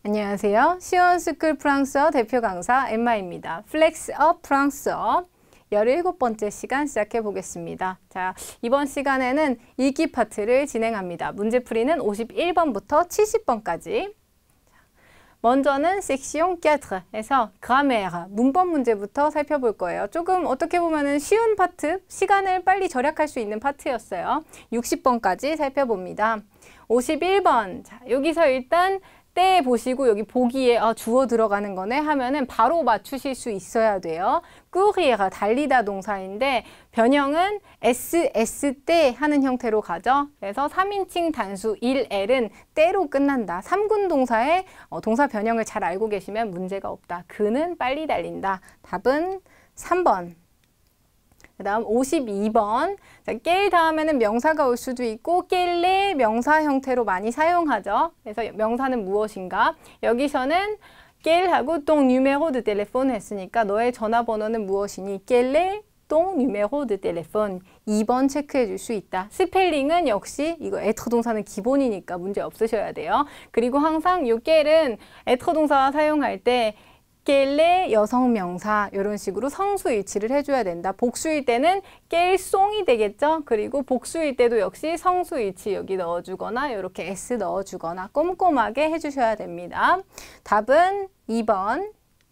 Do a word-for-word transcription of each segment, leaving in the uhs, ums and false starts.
안녕하세요. 시원스쿨 프랑스어 대표 강사 엠마입니다. 플렉스업 프랑스어 열일곱 번째 시간 시작해 보겠습니다. 자, 이번 시간에는 읽기 파트를 진행합니다. 문제풀이는 오십일 번부터 칠십 번까지. 먼저는 섹시용 사에서 그라메르, 문법 문제부터 살펴볼 거예요. 조금 어떻게 보면 쉬운 파트, 시간을 빨리 절약할 수 있는 파트였어요. 육십 번까지 살펴봅니다. 오십일 번, 자, 여기서 일단 때 보시고 여기 보기에 아, 주어 들어가는 거네 하면은 바로 맞추실 수 있어야 돼요. courir가 달리다 동사인데 변형은 에스에스 때 하는 형태로 가죠. 그래서 삼 인칭 단수 일 엘은 때로 끝난다. 삼 군 동사의 어, 동사 변형을 잘 알고 계시면 문제가 없다. 그는 빨리 달린다. 답은 삼 번. 그 다음 오십이 번. 자, 깰 다음에는 명사가 올 수도 있고 깰레 명사 형태로 많이 사용하죠. 그래서 명사는 무엇인가? 여기서는 깰하고 똥 numéro de téléphone 했으니까 너의 전화번호는 무엇이니? 깰레 똥 numéro de téléphone. 이 번 체크해 줄 수 있다. 스펠링은 역시 이거 être 동사는 기본이니까 문제 없으셔야 돼요. 그리고 항상 요 깰은 être 동사 사용할 때 깰레 여성 명사 이런 식으로 성수 일치를 해줘야 된다. 복수일 때는 깰송이 되겠죠. 그리고 복수일 때도 역시 성수 일치 여기 넣어주거나 이렇게 s 넣어주거나 꼼꼼하게 해주셔야 됩니다. 답은 이 번.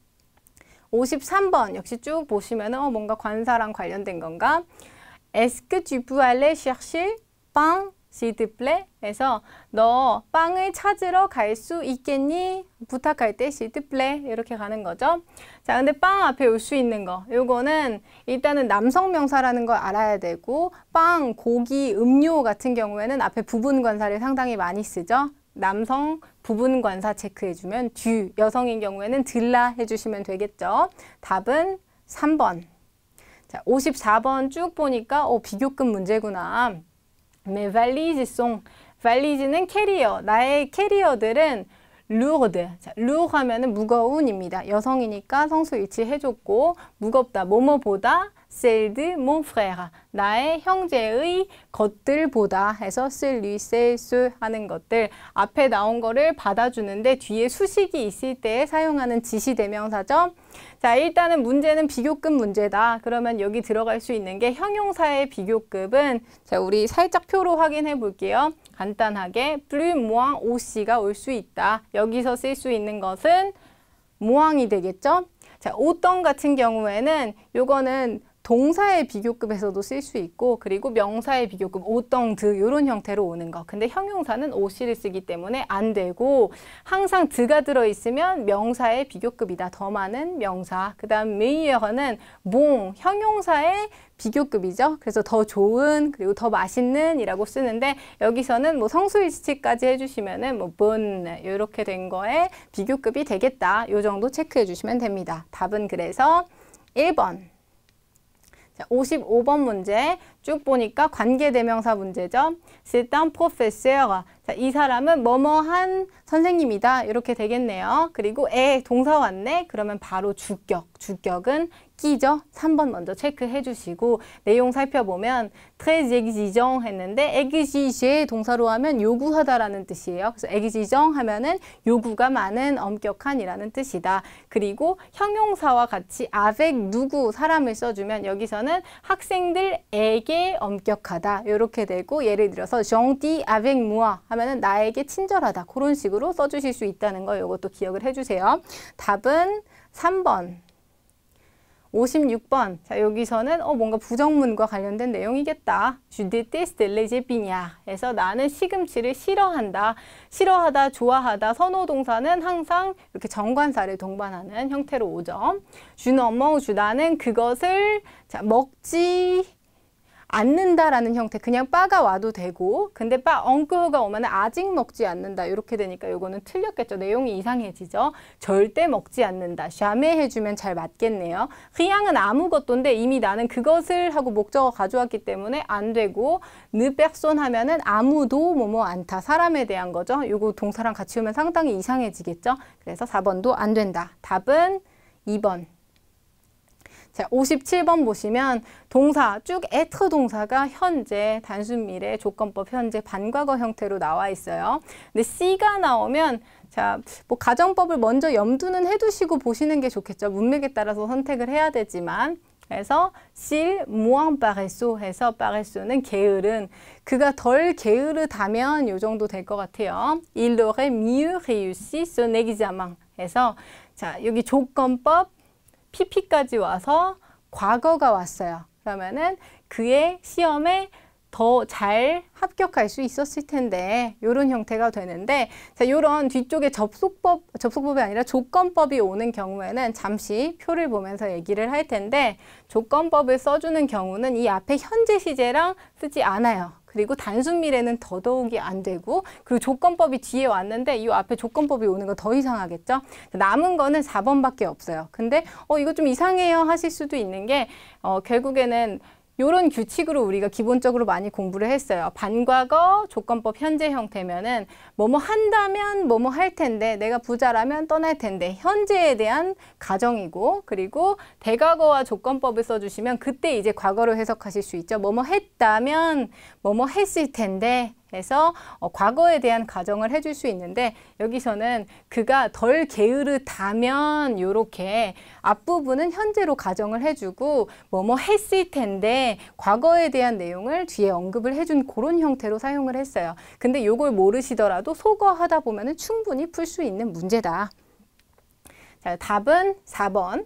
오십삼 번 역시 쭉 보시면 어, 뭔가 관사랑 관련된 건가? Est-ce que tu peux aller chercher pain? s'il te plaît. 해서 너 빵을 찾으러 갈 수 있겠니? 부탁할 때 s'il te plaît 이렇게 가는 거죠. 자, 근데 빵 앞에 올 수 있는 거 요거는 일단은 남성 명사라는 걸 알아야 되고 빵, 고기, 음료 같은 경우에는 앞에 부분 관사를 상당히 많이 쓰죠. 남성 부분 관사 체크해주면 듀, 여성인 경우에는 들라 해주시면 되겠죠. 답은 삼 번. 자, 오십사 번 쭉 보니까 어, 비교급 문제구나. mes valises sont, valise는 캐리어, 나의 캐리어들은 lourd, 자, lourd 하면은 무거운입니다. 여성이니까 성수 일치 해줬고 무겁다, 뭐뭐보다 celle de mon frère, 나의 형제의 것들보다 해서 celui, celle, ce 하는 것들 앞에 나온 거를 받아주는데 뒤에 수식이 있을 때 사용하는 지시대명사죠. 자, 일단은 문제는 비교급 문제다. 그러면 여기 들어갈 수 있는 게 형용사의 비교급은 자, 우리 살짝 표로 확인해 볼게요. 간단하게 plus, moins, aussi가 올 수 있다. 여기서 쓸 수 있는 것은 mois이 되겠죠. 자, autant 같은 경우에는 요거는 동사의 비교급에서도 쓸 수 있고 그리고 명사의 비교급 autant, de 이런 형태로 오는 거. 근데 형용사는 aussi를 쓰기 때문에 안 되고 항상 de가 들어있으면 명사의 비교급이다. 더 많은 명사. 그 다음 meilleur는 bon, 형용사의 비교급이죠. 그래서 더 좋은 그리고 더 맛있는 이라고 쓰는데 여기서는 뭐 성수일치까지 해주시면은 뭐 bon 이렇게 된 거에 비교급이 되겠다. 요 정도 체크해 주시면 됩니다. 답은 그래서 일 번. 자, 오십오 번 문제 쭉 보니까 관계대명사 문제죠. C'est un professeur. 자, 이 사람은 뭐뭐한 선생님이다. 이렇게 되겠네요. 그리고 에 동사 왔네. 그러면 바로 주격. 주격은 끼죠. 삼 번 먼저 체크해 주시고 내용 살펴보면 très exigeant 했는데 exiger 동사로 하면 요구하다라는 뜻이에요. 그래서 exigeant 하면은 요구가 많은, 엄격한이라는 뜻이다. 그리고 형용사와 같이 avec 누구 사람을 써주면 여기서는 학생들에게 엄격하다. 이렇게 되고 예를 들어서 gentil avec moi 하면은 나에게 친절하다. 그런 식으로 써주실 수 있다는 거 이것도 기억을 해주세요. 답은 삼 번. 오십육 번. 자, 여기서는 어, 뭔가 부정문과 관련된 내용이겠다. Je déteste les épinards. 해서 나는 시금치를 싫어한다. 싫어하다, 좋아하다, 선호 동사는 항상 이렇게 정관사를 동반하는 형태로 오죠. Je n'en mange, 나는 그것을 자, 먹지 않는다라는 형태. 그냥 빠가 와도 되고 근데 빠 엉크가 오면 아직 먹지 않는다 이렇게 되니까 이거는 틀렸겠죠. 내용이 이상해지죠. 절대 먹지 않는다. jamais 해주면 잘 맞겠네요. rien 은 아무것도인데 이미 나는 그것을 하고 목적어 가져왔기 때문에 안 되고 ne personne 하면은 아무도 뭐뭐 않다. 사람에 대한 거죠. 이거 동사랑 같이 오면 상당히 이상해지겠죠. 그래서 사 번도 안 된다. 답은 이 번. 자, 오십칠 번 보시면 동사 쭉 être 동사가 현재, 단순 미래, 조건법 현재, 반과거 형태로 나와 있어요. 근데 C가 나오면 자, 뭐 가정법을 먼저 염두는 해두시고 보시는 게 좋겠죠. 문맥에 따라서 선택을 해야 되지만 그래서 s'il moins paresseux 해서 paresseus는 게으른, 그가 덜 게으르다면 요 정도 될 것 같아요. Il aurait mieux réussi son examen 해서 자, 여기 조건법 피피까지 와서 과거가 왔어요. 그러면은 그의 시험에 더 잘 합격할 수 있었을 텐데 이런 형태가 되는데 자, 이런 뒤쪽에 접속법, 접속법이 아니라 조건법이 오는 경우에는 잠시 표를 보면서 얘기를 할 텐데 조건법을 써주는 경우는 이 앞에 현재 시제랑 쓰지 않아요. 그리고 단순 미래는 더더욱이 안 되고 그리고 조건법이 뒤에 왔는데 이 앞에 조건법이 오는 거 더 이상하겠죠? 남은 거는 사 번밖에 없어요. 근데 어 이거 좀 이상해요 하실 수도 있는 게 어, 결국에는 이런 규칙으로 우리가 기본적으로 많이 공부를 했어요. 반과거, 조건법 현재 형태면은 뭐뭐 한다면 뭐뭐 할 텐데 내가 부자라면 떠날 텐데 현재에 대한 가정이고 그리고 대과거와 조건법을 써주시면 그때 이제 과거로 해석하실 수 있죠. 뭐뭐 했다면 뭐뭐 했을 텐데 해서 어, 과거에 대한 가정을 해줄 수 있는데 여기서는 그가 덜 게으르다면 요렇게 앞부분은 현재로 가정을 해주고 뭐뭐 했을 텐데 과거에 대한 내용을 뒤에 언급을 해준 그런 형태로 사용을 했어요. 근데 요걸 모르시더라도 속어하다 보면은 충분히 풀 수 있는 문제다. 자, 답은 사 번.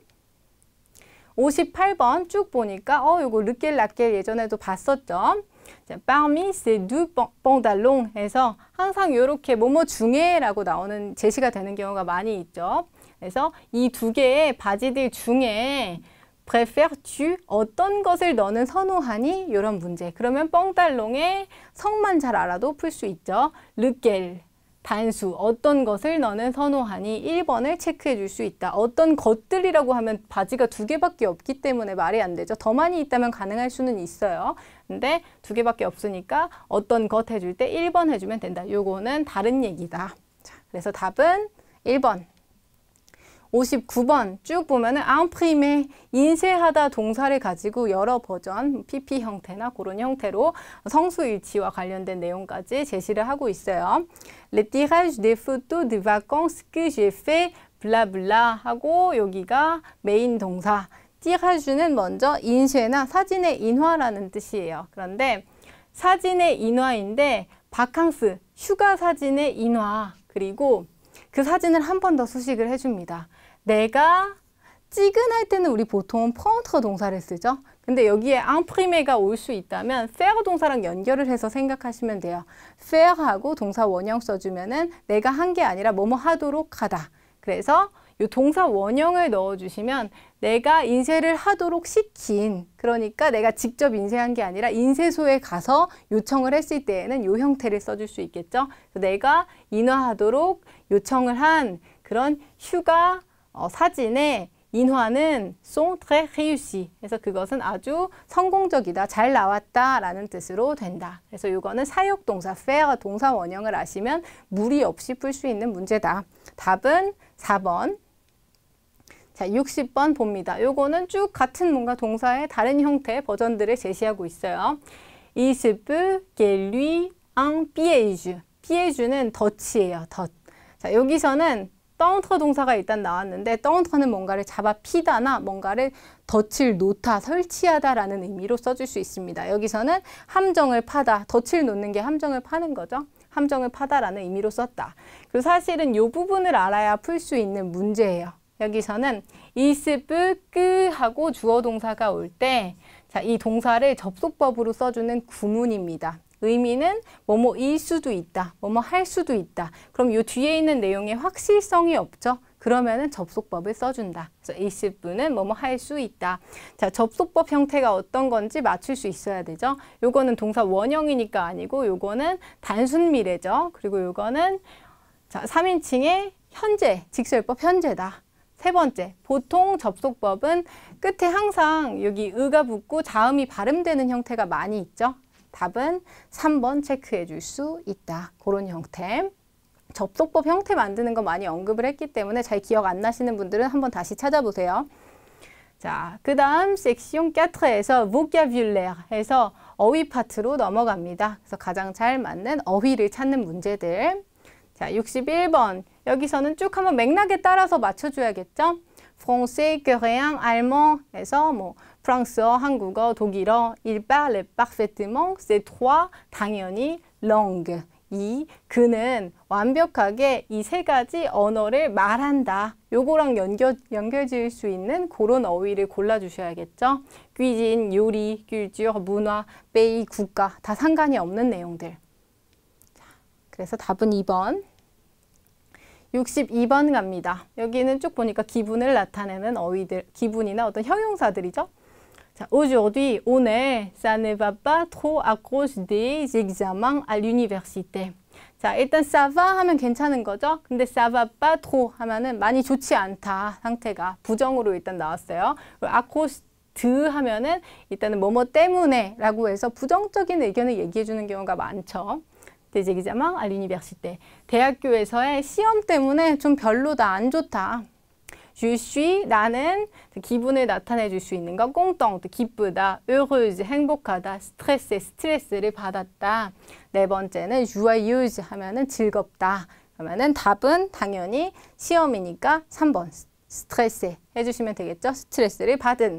오십팔 번 쭉 보니까 어 요거 르겔 라겔 예전에도 봤었죠. 자, parmi ces deux pantalons 해서 항상 이렇게 뭐뭐 중에 라고 나오는 제시가 되는 경우가 많이 있죠. 그래서 이 두 개의 바지들 중에 préfères-tu 어떤 것을 너는 선호하니? 이런 문제. 그러면 뻥달롱의 성만 잘 알아도 풀 수 있죠. lequel 단수, 어떤 것을 너는 선호하니? 일 번을 체크해 줄 수 있다. 어떤 것들이라고 하면 바지가 두 개밖에 없기 때문에 말이 안 되죠. 더 많이 있다면 가능할 수는 있어요. 근데 두 개밖에 없으니까 어떤 것 해줄 때 일 번 해주면 된다. 요거는 다른 얘기다. 자, 그래서 답은 일 번. 오십구 번 쭉 보면은 imprimer, 인쇄하다 동사를 가지고 여러 버전, 피피 형태나 그런 형태로 성수일치와 관련된 내용까지 제시를 하고 있어요. Le tirage des photos de vacances que j'ai fait, 블라블라 하고 여기가 메인 동사. tirage는 먼저 인쇄나 사진의 인화라는 뜻이에요. 그런데 사진의 인화인데 바캉스, 휴가 사진의 인화, 그리고 그 사진을 한 번 더 수식을 해줍니다. 내가 찍은할 때는 우리 보통 프랑tre 동사를 쓰죠. 근데 여기에 imprimer가 올 수 있다면 faire 동사랑 연결을 해서 생각하시면 돼요. faire하고 동사 원형 써주면은 내가 한 게 아니라 뭐뭐 하도록 하다. 그래서 이 동사 원형을 넣어주시면 내가 인쇄를 하도록 시킨, 그러니까 내가 직접 인쇄한 게 아니라 인쇄소에 가서 요청을 했을 때에는 이 형태를 써줄 수 있겠죠. 그래서 내가 인화하도록 요청을 한 그런 휴가 어, 사진의 인화는 sont très réussis. 그래서 그것은 아주 성공적이다, 잘 나왔다 라는 뜻으로 된다. 그래서 이거는 사역동사, faire 동사 원형을 아시면 무리 없이 풀 수 있는 문제다. 답은 사 번. 자, 육십 번 봅니다. 요거는 쭉 같은 뭔가 동사의 다른 형태 버전들을 제시하고 있어요. Il se peut qu'elle lui en piège. piège는 덫이에요, 덫. 자, 여기서는 tendre 동사가 일단 나왔는데 tendre는 뭔가를 잡아 피다나 뭔가를 덫을 놓다, 설치하다라는 의미로 써줄 수 있습니다. 여기서는 함정을 파다, 덫을 놓는 게 함정을 파는 거죠. 함정을 파다라는 의미로 썼다. 그리고 사실은 이 부분을 알아야 풀 수 있는 문제예요. 여기서는 il se peut que 하고 주어 동사가 올 때 자, 이 동사를 접속법으로 써주는 구문입니다. 의미는 뭐뭐일 수도 있다, 뭐뭐 할 수도 있다. 그럼 이 뒤에 있는 내용에 확실성이 없죠. 그러면은 접속법을 써준다. 그래서 il se peut 는 뭐뭐 할 수 있다. 자, 접속법 형태가 어떤 건지 맞출 수 있어야 되죠. 요거는 동사 원형이니까 아니고 요거는 단순 미래죠. 그리고 요거는 자, 삼 인칭의 현재, 직설법 현재다. 세 번째, 보통 접속법은 끝에 항상 여기 의가 붙고 자음이 발음되는 형태가 많이 있죠. 답은 삼 번 체크해 줄 수 있다. 그런 형태. 접속법 형태 만드는 거 많이 언급을 했기 때문에 잘 기억 안 나시는 분들은 한번 다시 찾아보세요. 자, 그 다음 섹션 사에서 vocabulaire 해서 어휘 파트로 넘어갑니다. 그래서 가장 잘 맞는 어휘를 찾는 문제들. 자, 육십일 번. 여기서는 쭉 한번 맥락에 따라서 맞춰줘야겠죠? français, coréen, allemand 해서 뭐 프랑스어, 한국어, 독일어, il parle parfaitement, ces trois 당연히 langue. 이 그는 완벽하게 이 세 가지 언어를 말한다. 요거랑 연결, 연결 지을 수 있는 그런 어휘를 골라주셔야겠죠. cuisine, 요리, culture, 문화, pays, 국가 다 상관이 없는 내용들. 자, 그래서 답은 이 번. 육십이 번 갑니다. 여기는 쭉 보니까 기분을 나타내는 어휘들, 기분이나 어떤 형용사들이죠. 자, aujourd'hui, 오늘, ça ne va pas trop à cause des examens à l'université. 자, 일단 ça va 하면 괜찮은 거죠. 근데 ça va pas trop 하면은 많이 좋지 않다 상태가 부정으로 일단 나왔어요. 그리고 à cause de 하면은 일단은 뭐뭐 때문에 라고 해서 부정적인 의견을 얘기해 주는 경우가 많죠. des examens à l'université. 대학교에서의 시험 때문에 좀 별로다, 안 좋다. Je suis, 나는 기분을 나타내 줄 수 있는 거, content, 기쁘다, heureuse, 행복하다, stress, 스트레스를 받았다. 네 번째는 joyeuse 하면은 즐겁다. 그러면은 답은 당연히 시험이니까 삼 번, 스트레스 해주시면 되겠죠? 스트레스를 받은.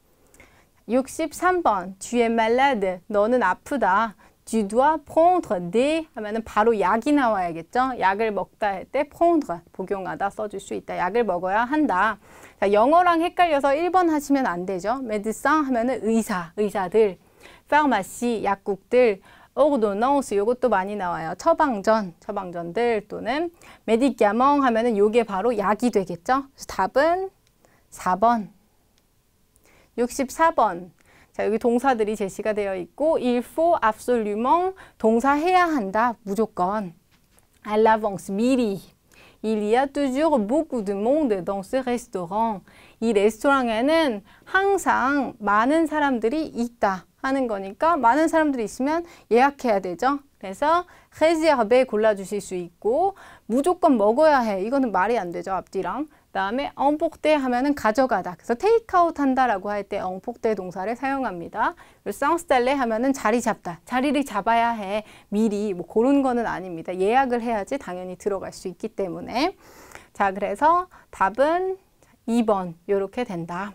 육십삼 번, tu es malade, 너는 아프다. Tu dois prendre des 하면은 바로 약이 나와야겠죠. 약을 먹다 할 때 prendre 복용하다 써줄 수 있다. 약을 먹어야 한다. 자, 영어랑 헷갈려서 일 번 하시면 안 되죠. médecin 하면은 의사, 의사들. pharmacie 약국들. ordonnance 요것도 많이 나와요. 처방전, 처방전들 또는 médicament 하면은 요게 바로 약이 되겠죠. 그래서 답은 사 번. 육십사 번. 자, 여기 동사들이 제시가 되어 있고 il faut absolument 동사 해야 한다. 무조건. à l'avance 미리. il y a toujours beaucoup de monde dans ce restaurant. 이 레스토랑에는 항상 많은 사람들이 있다 하는 거니까 많은 사람들이 있으면 예약해야 되죠. 그래서 réserver 골라주실 수 있고 무조건 먹어야 해. 이거는 말이 안 되죠. 앞뒤랑. 그다음에 emporter 하면은 가져가다. 그래서 take out 한다라고 할 때 emporter 동사를 사용합니다. 그리고 s'installer 하면은 자리 잡다. 자리를 잡아야 해. 미리 뭐 그런 거는 아닙니다. 예약을 해야지 당연히 들어갈 수 있기 때문에. 자, 그래서 답은 이 번 이렇게 된다.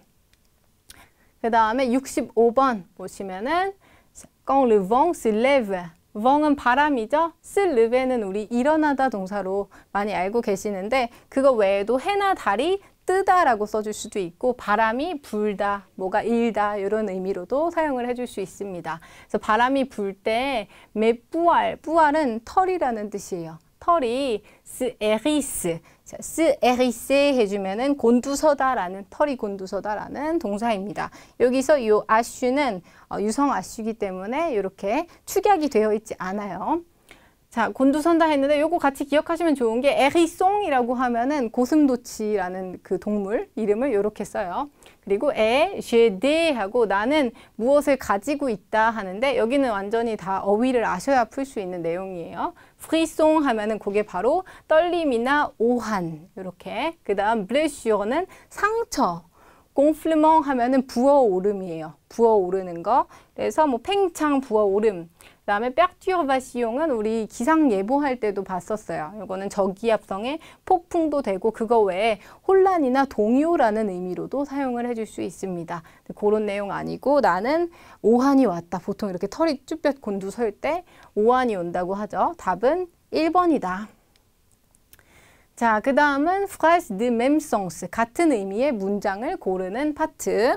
그 다음에 육십오 번 보시면은 quand le vent se lève. vent은 바람이죠. se leve는 우리 일어나다 동사로 많이 알고 계시는데 그거 외에도 해나 달이 뜨다라고 써줄 수도 있고 바람이 불다, 뭐가 일다 이런 의미로도 사용을 해줄 수 있습니다. 그래서 바람이 불 때 mais 뿌알, 뿌알은 털이라는 뜻이에요. 털이 se hérisse, se hérisser 해주면은 곤두서다라는 털이 곤두서다라는 동사입니다. 여기서 요 아슈는 어, 유성 아슈이기 때문에 이렇게 축약이 되어 있지 않아요. 자, 곤두선다 했는데 요거 같이 기억하시면 좋은 게 에리송이라고 하면은 고슴도치라는 그 동물 이름을 이렇게 써요. 그리고 에, 제데 하고 나는 무엇을 가지고 있다 하는데 여기는 완전히 다 어휘를 아셔야 풀 수 있는 내용이에요. 프리송 하면은 그게 바로 떨림이나 오한 이렇게. 그 다음 블레슈어는 상처. gonflement 하면은 부어오름이에요. 부어오르는 거. 그래서 뭐 팽창, 부어오름. 그 다음에 perturbation은 우리 기상 예보할 때도 봤었어요. 이거는 저기압성의 폭풍도 되고 그거 외에 혼란이나 동요라는 의미로도 사용을 해줄 수 있습니다. 그런 내용 아니고 나는 오한이 왔다. 보통 이렇게 털이 쭈뼛 곤두설 때 오한이 온다고 하죠. 답은 일 번이다. 자, 그 다음은 phrase de même sens, 같은 의미의 문장을 고르는 파트.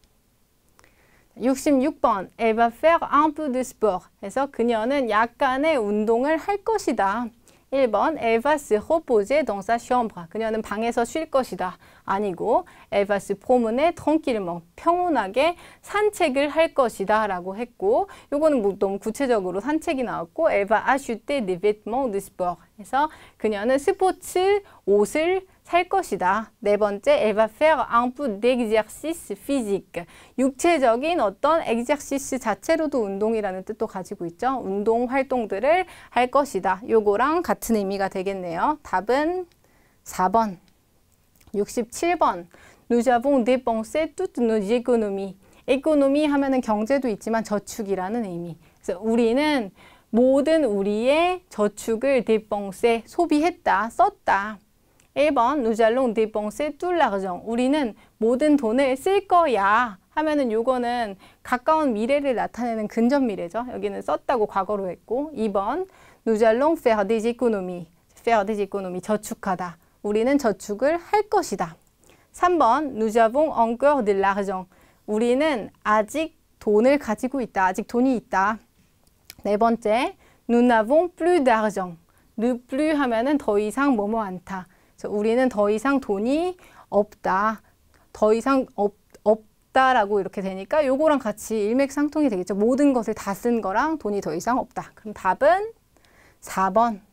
육십육 번, elle va faire un peu de sport. 해서 그녀는 약간의 운동을 할 것이다. 일 번, elle va se reposer dans sa chambre. 그녀는 방에서 쉴 것이다. 아니고, elle va se promener tranquillement. 평온하게 산책을 할 것이다 라고 했고, 요거는 뭐 너무 구체적으로 산책이 나왔고, elle va acheter des vêtements de sport. 해서 그녀는 스포츠 옷을 살 것이다. 네 번째, elle va faire un peu d'exercice physique. 육체적인 어떤 exercice 자체로도 운동이라는 뜻도 가지고 있죠. 운동 활동들을 할 것이다. 요거랑 같은 의미가 되겠네요. 답은 사 번. 육십칠 번. nous avons dépensé toutes nos économies. 에코노미 하면은 경제도 있지만 저축이라는 의미. 그래서 우리는 모든 우리의 저축을 dépenser, 소비했다, 썼다. 일 번, nous allons dépenser tout l'argent. 우리는 모든 돈을 쓸 거야. 하면은 요거는 가까운 미래를 나타내는 근접 미래죠. 여기는 썼다고 과거로 했고. 이 번, nous allons faire des économies. faire des économies, 저축하다. 우리는 저축을 할 것이다. 삼 번, nous avons encore de l'argent. 우리는 아직 돈을 가지고 있다. 아직 돈이 있다. 네 번째, nous n'avons plus d'argent. ne plus 하면은 더 이상 뭐뭐 않다. 그래서 우리는 더 이상 돈이 없다. 더 이상 없, 없다라고 이렇게 되니까 요거랑 같이 일맥상통이 되겠죠. 모든 것을 다 쓴 거랑 돈이 더 이상 없다. 그럼 답은 사 번.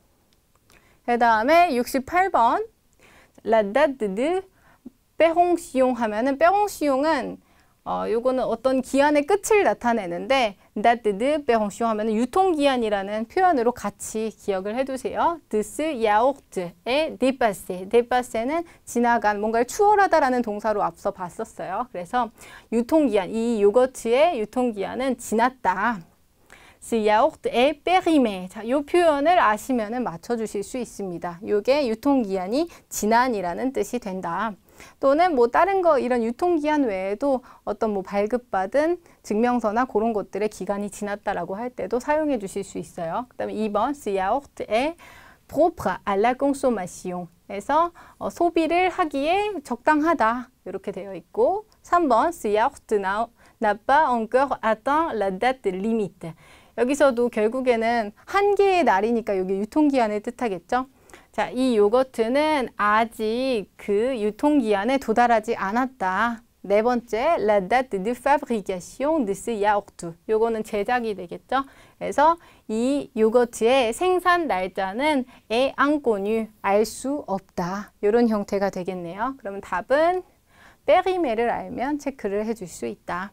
그 다음에 육십팔 번. La date de péremption 하면은 péremption은 어, 요거는 어떤 기한의 끝을 나타내는데 date de péremption 하면은 유통기한이라는 표현으로 같이 기억을 해두세요. de ce yaourt의 dépassé. dépassé는 지나간, 뭔가를 추월하다라는 동사로 앞서 봤었어요. 그래서 유통기한, 이 요거트의 유통기한은 지났다. ce yaourt est périmé. 자, 요 표현을 아시면은 맞춰주실 수 있습니다. 요게 유통기한이 지난이라는 뜻이 된다. 또는 뭐 다른 거 이런 유통기한 외에도 어떤 뭐 발급받은 증명서나 그런 것들의 기간이 지났다라고 할 때도 사용해 주실 수 있어요. 그 다음에 이 번, ce yaourt est propre à la consommation. 에서 어, 소비를 하기에 적당하다. 이렇게 되어 있고 삼 번, ce yaourt n'a pas encore atteint la date limite. 여기서도 결국에는 한 개의 날이니까 여기 유통기한을 뜻하겠죠. 자, 이 요거트는 아직 그 유통기한에 도달하지 않았다. 네 번째, la date de fabrication de ce yaourt. 요거는 제작이 되겠죠. 그래서 이 요거트의 생산 날짜는 est inconnu, 알 수 없다. 이런 형태가 되겠네요. 그러면 답은 périmè를 알면 체크를 해줄 수 있다.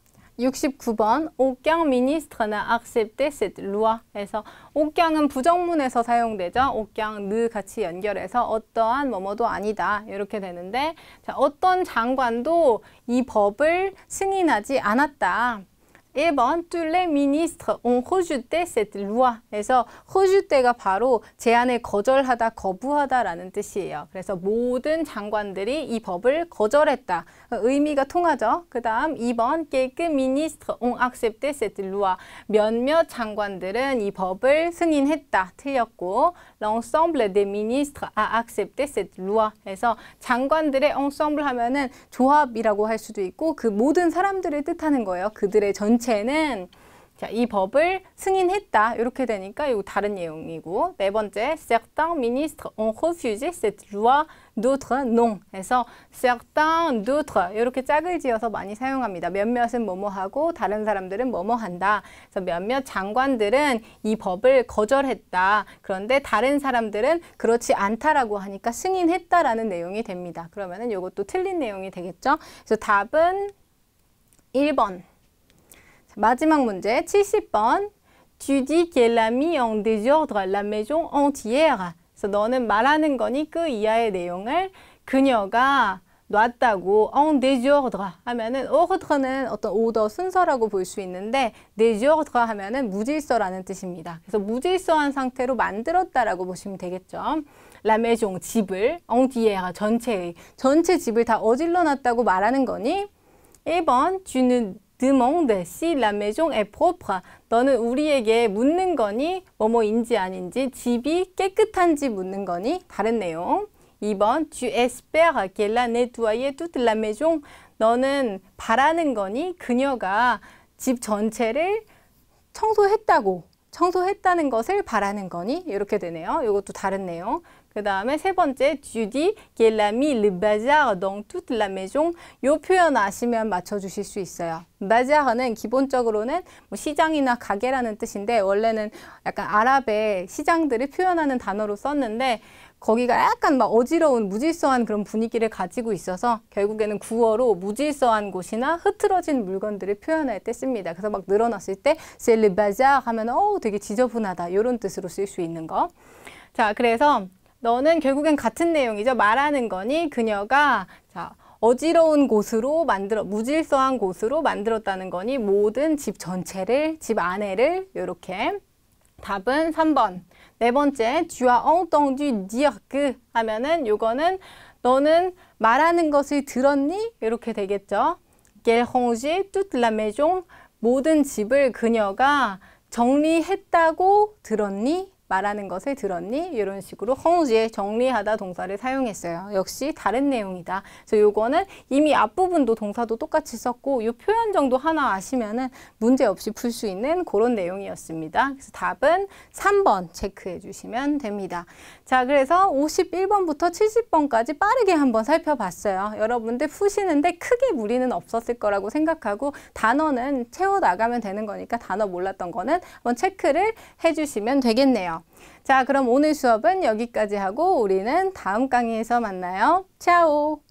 육십구 번, aucun ministre n'a accepté cette loi. 에서 aucun은 부정문에서 사용되죠. aucun, 느 같이 연결해서 어떠한 뭐뭐도 아니다. 이렇게 되는데 자, 어떤 장관도 이 법을 승인하지 않았다. 일 번, tous les ministres ont rejeté cette loi. 그래서 rejeté가 바로 제안을 거절하다, 거부하다라는 뜻이에요. 그래서 모든 장관들이 이 법을 거절했다. 의미가 통하죠. 그 다음 이 번, quelques ministres ont accepté cette loi. 몇몇 장관들은 이 법을 승인했다. 틀렸고 l'ensemble des ministres a accepté cette loi. 그래서 장관들의 ensemble 하면은 조합이라고 할 수도 있고 그 모든 사람들을 뜻하는 거예요. 그들의 전체는 자, 이 법을 승인했다. 이렇게 되니까 이거 다른 내용이고 네 번째, certains ministres ont refusé cette loi, d'autres non. 그래서 certains, d'autres 이렇게 짝을 지어서 많이 사용합니다. 몇몇은 뭐뭐하고 다른 사람들은 뭐뭐한다. 그래서 몇몇 장관들은 이 법을 거절했다. 그런데 다른 사람들은 그렇지 않다라고 하니까 승인했다라는 내용이 됩니다. 그러면은 이것도 틀린 내용이 되겠죠. 그래서 답은 일 번. 마지막 문제 칠십 번. Tu dis qu'elle a mis en désordre la maison entière. 그래서 너는 말하는 거니 그 이하의 내용을 그녀가 놨다고 en désordre 하면은 ordre는 어떤 오더 순서라고 볼 수 있는데 désordre 하면은 무질서라는 뜻입니다. 그래서 무질서한 상태로 만들었다라고 보시면 되겠죠. la maison 집을 entière 전체의 전체 집을 다 어질러 놨다고 말하는 거니 일 번 tu ne demande si la maison est propre. 너는 우리에게 묻는 거니 뭐뭐인지 아닌지 집이 깨끗한지 묻는 거니 다른 내용. 이 번 tu espères qu'elle a nettoyé toute la maison. 너는 바라는 거니 그녀가 집 전체를 청소했다고 청소했다는 것을 바라는 거니 이렇게 되네요. 이것도 다른 내용. 그 다음에 세 번째, tu dis qu'elle a mis le bazar dans toute la maison. 이 표현 아시면 맞춰주실 수 있어요. bazar은 기본적으로는 뭐 시장이나 가게라는 뜻인데 원래는 약간 아랍의 시장들을 표현하는 단어로 썼는데 거기가 약간 막 어지러운 무질서한 그런 분위기를 가지고 있어서 결국에는 구어로 무질서한 곳이나 흐트러진 물건들을 표현할 때 씁니다. 그래서 막 늘어났을 때 c'est le bazar 하면 어 되게 지저분하다 이런 뜻으로 쓸 수 있는 거. 자, 그래서 너는 결국엔 같은 내용이죠. 말하는 거니 그녀가 자 어지러운 곳으로 만들어, 무질서한 곳으로 만들었다는 거니 모든 집 전체를, 집 안에를 이렇게. 답은 삼 번. 네 번째, tu as entendu dire que 하면은 요거는 너는 말하는 것을 들었니? 이렇게 되겠죠. Qu'elle rangeait toute la maison. 모든 집을 그녀가 정리했다고 들었니? 말하는 것을 들었니? 이런 식으로 ranger, 정리하다 동사를 사용했어요. 역시 다른 내용이다. 그래서 요거는 이미 앞부분도 동사도 똑같이 썼고 요 표현 정도 하나 아시면은 문제 없이 풀 수 있는 그런 내용이었습니다. 그래서 답은 삼 번 체크해 주시면 됩니다. 자, 그래서 오십일 번부터 칠십 번까지 빠르게 한번 살펴봤어요. 여러분들 푸시는데 크게 무리는 없었을 거라고 생각하고 단어는 채워나가면 되는 거니까 단어 몰랐던 거는 한번 체크를 해주시면 되겠네요. 자, 그럼 오늘 수업은 여기까지 하고 우리는 다음 강의에서 만나요. 차오!